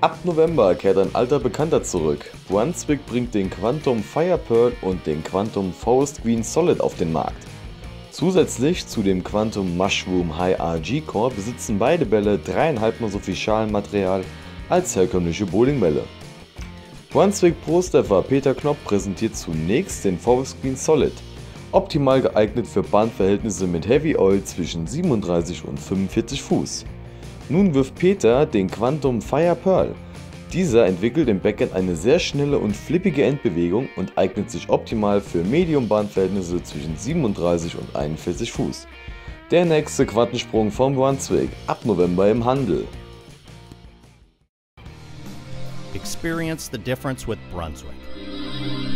Ab November kehrt ein alter Bekannter zurück. Brunswick bringt den Quantum Fire Pearl und den Quantum Forest Green Solid auf den Markt. Zusätzlich zu dem Quantum Mushroom High RG Core besitzen beide Bälle 3,5 mal so viel Schalenmaterial als herkömmliche Bowlingbälle. Brunswick Pro-Staffer Peter Knopp präsentiert zunächst den Forest Green Solid, optimal geeignet für Bahnverhältnisse mit Heavy Oil zwischen 37 und 45 Fuß. Nun wirft Peter den Quantum Fire Pearl. Dieser entwickelt im Backhand eine sehr schnelle und flippige Endbewegung und eignet sich optimal für Medium-Bahnverhältnisse zwischen 37 und 41 Fuß. Der nächste Quantensprung von Brunswick ab November im Handel. Experience the difference with Brunswick.